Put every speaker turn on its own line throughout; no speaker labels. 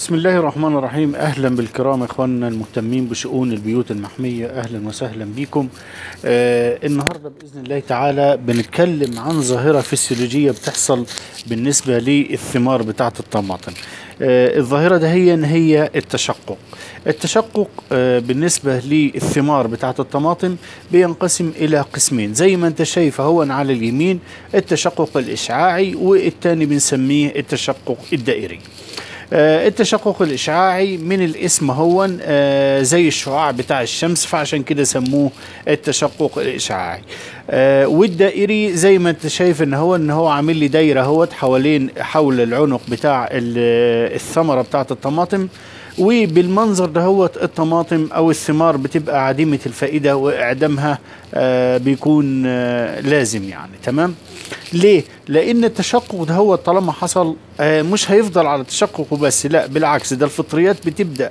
بسم الله الرحمن الرحيم. أهلا بالكرام إخواننا المهتمين بشؤون البيوت المحمية، أهلا وسهلا بكم. النهاردة بإذن الله تعالى بنتكلم عن ظاهرة فسيولوجية بتحصل بالنسبة للثمار بتاعة الطماطم. الظاهرة ده هي التشقق. التشقق بالنسبة للثمار بتاعة الطماطم بينقسم إلى قسمين، زي ما انت شايف هو على اليمين التشقق الإشعاعي، والتاني بنسميه التشقق الدائري. التشقق الإشعاعي من الاسم هو زي الشعاع بتاع الشمس، فعشان كده سموه التشقق الإشعاعي. والدائري زي ما انت شايف ان هو عامل لي دايرة حول العنق بتاع الثمرة بتاعت الطماطم، وبالمنظر ده الطماطم او الثمار بتبقى عديمة الفائدة، واعدامها بيكون لازم يعني. تمام. ليه؟ لان التشقق ده طالما حصل مش هيفضل على التشقق وبس، لا بالعكس، ده الفطريات بتبدأ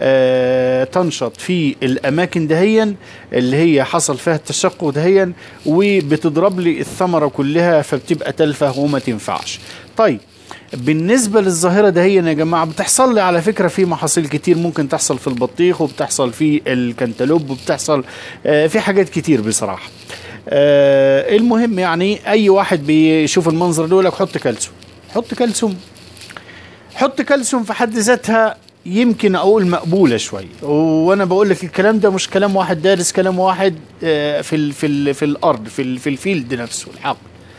تنشط في الاماكن دهيا اللي هي حصل فيها التشقق دهيا، وبتضرب لي الثمرة كلها، فبتبقى تلفة وما تنفعش. طيب بالنسبة للظاهرة ده يا جماعة بتحصل لي على فكرة في محاصيل كتير، ممكن تحصل في البطيخ، وبتحصل في الكنتالوب، وبتحصل في حاجات كتير بصراحة. المهم يعني أي واحد بيشوف المنظر ده يقول لك حط كالسيوم، حط كالسيوم، حط كالسيوم. في حد ذاتها يمكن أقول مقبولة شوية، وأنا بقول لك الكلام ده مش كلام واحد دارس، كلام واحد في الأرض، في الفيلد نفسه الحق.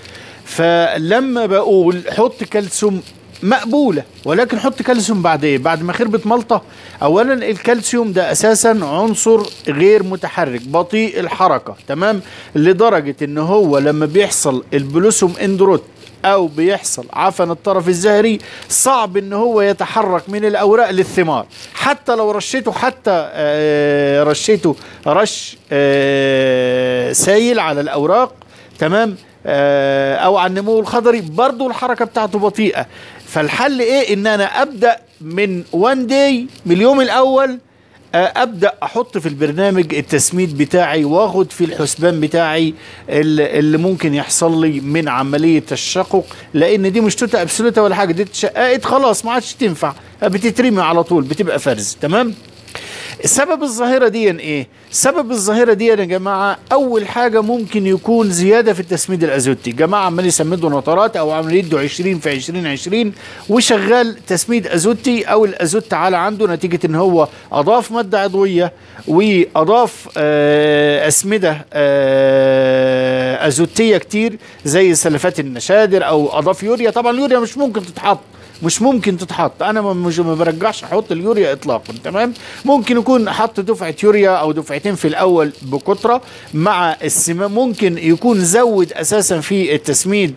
فلما بقول حط كالسيوم مقبولة، ولكن حط كالسيوم بعد ايه؟ بعد ما خربت ملطة. اولا الكالسيوم ده اساسا عنصر غير متحرك، بطيء الحركة، تمام، لدرجة ان هو لما بيحصل البلوسوم اندروت او بيحصل عفن الطرف الزهري صعب ان هو يتحرك من الاوراق للثمار. حتى لو رشيته، رشيته رش سايل على الاوراق، تمام، او على النمو الخضري، برضو الحركة بتاعته بطيئة. فالحل ايه؟ ان انا ابدأ من وان داي، من اليوم الاول ابدأ احط في البرنامج التسميد بتاعي، واخد في الحسبان بتاعي اللي ممكن يحصل لي من عملية التشقق، لان دي مش توتا ابسولوتا ولا حاجة، دي اتشققت خلاص ما عادش تنفع، بتترمي على طول، بتبقى فرز. تمام. سبب الظاهرة دي ايه؟ سبب الظاهرة دي يا جماعة اول حاجة ممكن يكون زيادة في التسميد الازوتي. جماعة عمال يسمدوا نطرات او عمال يدوا 20 في 20 وشغال تسميد ازوتي، او الازوت على عنده نتيجة ان هو اضاف مادة عضوية واضاف اسمدة ازوتية كتير زي سلفات النشادر، او اضاف يوريا. طبعا اليوريا مش ممكن تتحط، انا ما برجعش احط اليوريا اطلاقا. تمام. ممكن يكون حط دفعه يوريا او دفعتين في الاول بكتره مع السمام، ممكن يكون زود اساسا في التسميد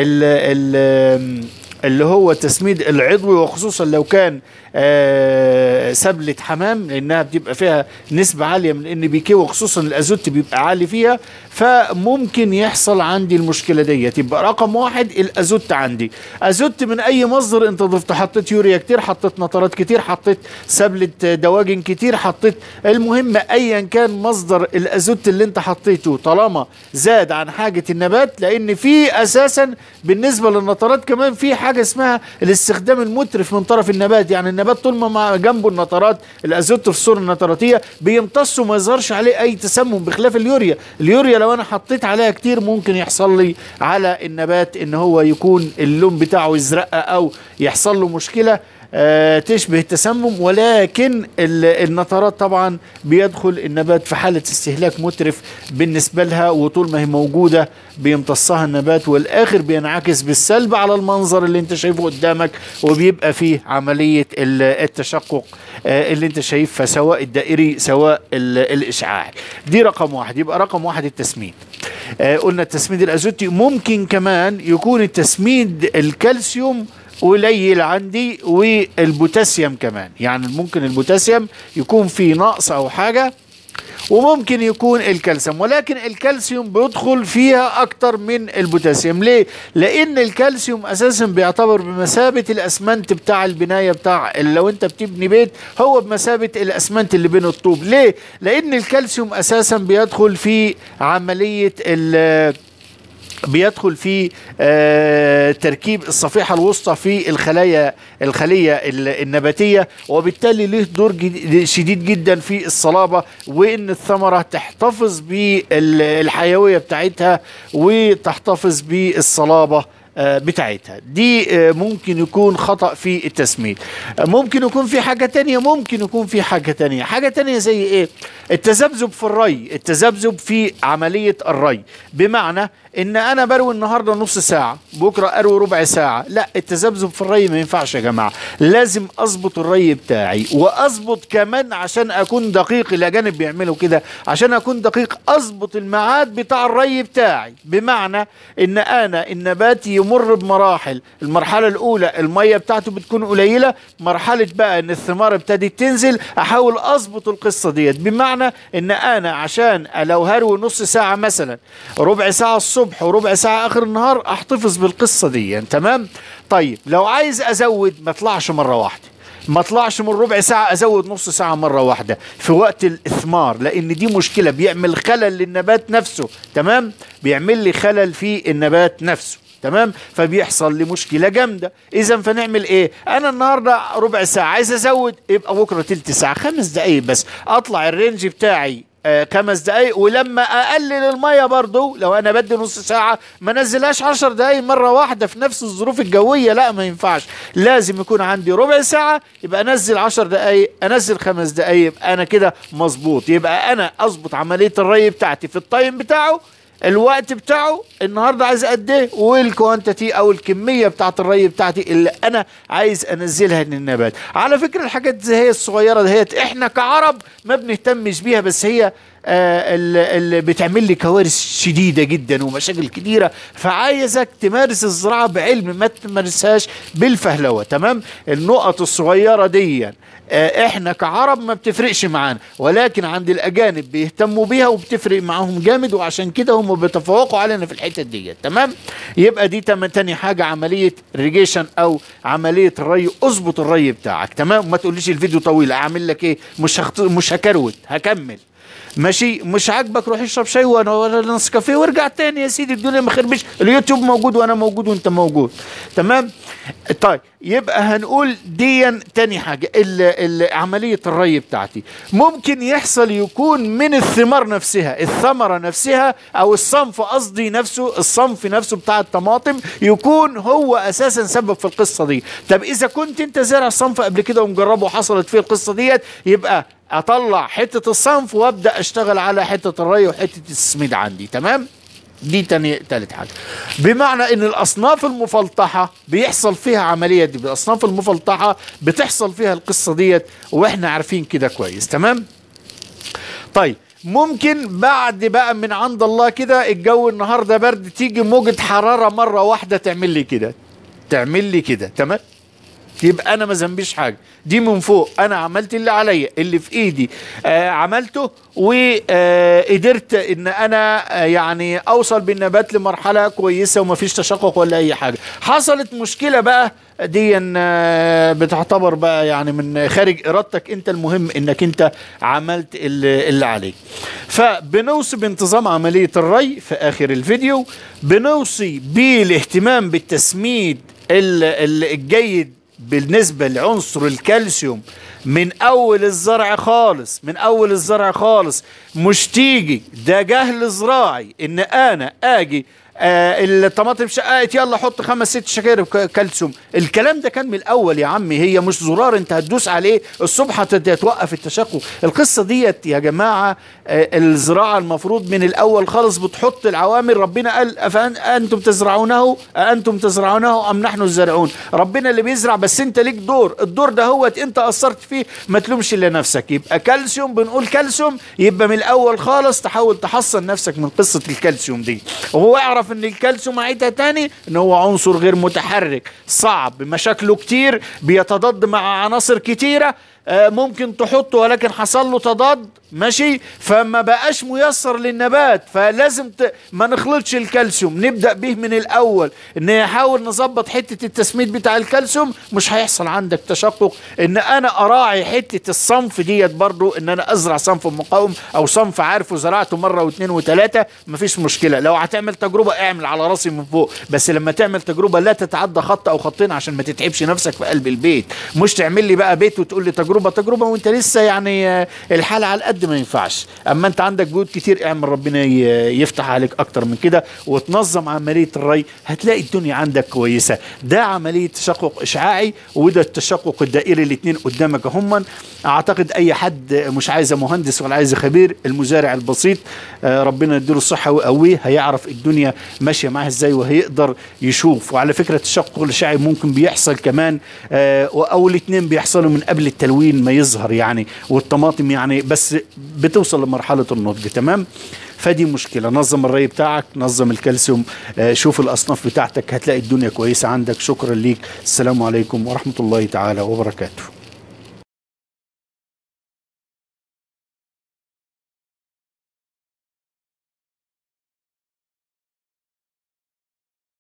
اللي هو التسميد العضوي، وخصوصا لو كان سبلة حمام، لانها بتبقى فيها نسبة عالية من ان بي كي، وخصوصا الازوت بيبقى عالي فيها، فممكن يحصل عندي المشكلة دي. تبقى رقم واحد الازوت عندي، ازوت من اي مصدر انت ضفت، حطيت يوريا كتير، حطيت نترات كتير، حطيت سبلة دواجن كتير، حطيت، المهم ايا كان مصدر الازوت اللي انت حطيته، طالما زاد عن حاجة النبات، لان في اساسا بالنسبة للنترات كمان في حاجة اسمها الاستخدام المترف من طرف النبات. يعني النبات طول ما جنبه النترات، الازوت في الصورة النتراتية بيمتص وما يظهرش عليه اي تسمم، بخلاف اليوريا لو انا حطيت عليها كتير ممكن يحصل لي على النبات ان هو يكون اللون بتاعه يزرق، او يحصل له مشكلة تشبه التسمم. ولكن النترات طبعا بيدخل النبات في حالة استهلاك مترف بالنسبة لها، وطول ما هي موجودة بيمتصها النبات، والآخر بينعكس بالسلب على المنظر اللي انت شايفه قدامك، وبيبقى فيه عملية التشقق اللي انت شايفها، سواء الدائري سواء الإشعاعي. دي رقم واحد. يبقى رقم واحد التسميد. قلنا التسميد الأزوتي. ممكن كمان يكون التسميد الكالسيوم قليل عندي، والبوتاسيوم كمان، يعني ممكن البوتاسيوم يكون فيه نقص او حاجة، وممكن يكون الكالسيوم، ولكن الكالسيوم بيدخل فيها اكتر من البوتاسيوم. ليه؟ لان الكالسيوم اساسا بيعتبر بمثابة الاسمنت بتاع البناية، بتاع لو انت بتبني بيت هو بمثابة الاسمنت اللي بين الطوب. ليه؟ لان الكالسيوم اساسا بيدخل في عملية بيدخل في تركيب الصفيحة الوسطى في الخلية النباتية، وبالتالي له دور شديد جدا في الصلابة، وإن الثمرة تحتفظ بالحيوية بتاعتها وتحتفظ بالصلابة بتاعتها. دي ممكن يكون خطأ في التسميد. ممكن يكون في حاجة تانية، حاجة تانية زي ايه؟ التذبذب في الري، التذبذب في عملية الري، بمعنى ان انا بروي النهاردة نص ساعة، بكرة اروي ربع ساعة. لا، التذبذب في الري ما ينفعش يا جماعة. لازم اظبط الري بتاعي، واظبط كمان عشان اكون دقيق. الاجانب بيعملوا كده عشان اكون دقيق، اظبط الميعاد بتاع الري بتاعي، بمعنى ان انا النبات يمر بمراحل. المرحلة الاولى المية بتاعته بتكون قليلة، مرحلة بقى ان الثمار ابتدت تنزل، احاول اظبط القصة ديت، بمعنى ان انا عشان لو هروي نص ساعة مثلا، ربع ساعة الصبح وربع ساعة اخر النهار، احتفظ بالقصة دي. تمام؟ طيب لو عايز ازود، ما اطلعش مرة واحدة، ما اطلعش من ربع ساعة ازود نص ساعة مرة واحدة في وقت الاثمار، لان دي مشكلة، بيعمل خلل للنبات نفسه. تمام؟ بيعمل لي خلل في النبات نفسه. تمام؟ فبيحصل لي مشكلة جامدة. اذا فنعمل ايه؟ انا النهاردة ربع ساعة، عايز ازود، يبقى بكرة تلت ساعة، 5 دقايق بس، اطلع الرينج بتاعي 5 دقايق. ولما اقلل المية برضو، لو انا بدي نص ساعة، ما نزلهاش 10 دقايق مرة واحدة في نفس الظروف الجوية. لا، ما ينفعش. لازم يكون عندي ربع ساعة، يبقى انزل 10 دقايق، انزل 5 دقايق، يبقى انا كده مظبوط. يبقى انا اظبط عملية الري بتاعتي في التايم بتاعه، الوقت بتاعه، النهارده عايز قد ايه، والكوانتيتي او الكميه بتاعت الري بتاعتي اللي انا عايز انزلها للنبات. على فكره الحاجات زي هي الصغيره دهيت احنا كعرب ما بنهتمش بيها، بس هي اللي بتعمل لي كوارث شديده جدا ومشاكل كتيره. فعايزك تمارس الزراعه بعلم، ما تمارسهاش بالفهلوه. تمام؟ النقط الصغيره دي احنا كعرب ما بتفرقش معانا، ولكن عند الاجانب بيهتموا بيها وبتفرق معاهم جامد، وعشان كده هم بيتفوقوا علينا في الحته دي. تمام؟ يبقى دي تاني حاجه، عمليه ريجيشن او عمليه الري. اظبط الري بتاعك. تمام؟ ما تقوليش الفيديو طويل، اعمل لك ايه؟ مش هكروت، هكمل. ماشي؟ مش عاجبك روح اشرب شاي ولا نسكافيه وارجع تاني يا سيدي، الدنيا ما خربش، اليوتيوب موجود وانا موجود وانت موجود. تمام؟ طيب يبقى هنقول دي تاني حاجة، عملية الري بتاعتي. ممكن يحصل يكون من الثمار نفسها، الثمرة نفسها او الصنف قصدي نفسه، الصنف نفسه بتاع الطماطم يكون هو اساسا سبب في القصة دي. طب اذا كنت انت زارع الصنف قبل كده ومجربه وحصلت فيه القصة ديت، يبقى اطلع حتة الصنف وابدأ اشتغل على حتة الري وحتة التسميد عندي. تمام؟ دي تالت حاجة. بمعنى ان الاصناف المفلطحة بيحصل فيها عملية دي، الاصناف المفلطحة بتحصل فيها القصة ديت، واحنا عارفين كده كويس. تمام؟ طيب ممكن بعد بقى من عند الله كده، الجو النهاردة برد، تيجي موجة حرارة مرة واحدة تعمل لي كده. تمام؟ يبقى انا ما ذنبيش حاجه، دي من فوق، انا عملت اللي عليا، اللي في ايدي عملته، وقدرت ان انا يعني اوصل بالنبات لمرحله كويسه ومفيش تشقق ولا اي حاجه. حصلت مشكله بقى، دي بتعتبر بقى يعني من خارج ارادتك انت، المهم انك انت عملت اللي عليك. فبنوصي بانتظام عمليه الري في اخر الفيديو، بنوصي بالاهتمام بالتسميد الجيد بالنسبة لعنصر الكالسيوم من اول الزرع خالص. مش تيجي ده جهل زراعي ان انا اجي الطماطم شققت يلا حط 5 6 شكاير كالسيوم. الكلام ده كان من الاول يا عمي، هي مش زرار انت هتدوس عليه الصبح هتوقف التشقق. القصه ديت يا جماعه الزراعه المفروض من الاول خالص بتحط العوامل. ربنا قال انتم تزرعونه ام نحن الزارعون. ربنا اللي بيزرع، بس انت ليك دور، الدور ده هو انت قصرت فيه، ما تلومش الا نفسك. يبقى كالسيوم، بنقول كالسيوم، يبقى من الاول خالص تحاول تحصن نفسك من قصه الكالسيوم دي. وهو يعرف ان الكالسيوم، عيدها تاني، ان هو عنصر غير متحرك، صعب، مشاكله كتير، بيتضاد مع عناصر كتيرة، ممكن تحطه ولكن حصل له تضاد ماشي، فما بقاش ميسر للنبات، فلازم ما نخلطش الكالسيوم، نبدأ به من الأول، ان يحاول نظبط حتة التسميد بتاع الكالسيوم. مش هيحصل عندك تشقق. ان انا اراعي حتة الصنف ديت برضو، ان انا ازرع صنف مقاوم او صنف عارفه زرعته مرة واثنين وثلاثة، مفيش مشكلة. لو هتعمل تجربة اعمل على راسي من فوق، بس لما تعمل تجربة لا تتعدى خط او خطين عشان ما تتعبش نفسك في قلب البيت. مش تعمل لي بقى بيت وتقول لي تجربة وانت لسه يعني الحالة على القد، ما ينفعش. اما انت عندك بيوت كتير، اعمل ربنا يفتح عليك اكتر من كده وتنظم عملية الري، هتلاقي الدنيا عندك كويسة. ده عملية تشقق اشعاعي وده التشقق الدائري، الاتنين قدامك هم. اعتقد اي حد مش عايز مهندس ولا عايز خبير، المزارع البسيط ربنا يديله الصحة ويقويه، هيعرف الدنيا ماشية معاه ازاي وهيقدر يشوف. وعلى فكرة التشقق الاشعاعي ممكن بيحصل كمان او الاتنين بيحصلوا من قبل التلوين ما يظهر يعني، والطماطم يعني، بس بتوصل لمرحلة النضج. تمام، فدي مشكلة. نظم الري بتاعك، نظم الكالسيوم، شوف الأصناف بتاعتك، هتلاقي الدنيا كويسة عندك. شكرا ليك، السلام عليكم ورحمة الله تعالى وبركاته.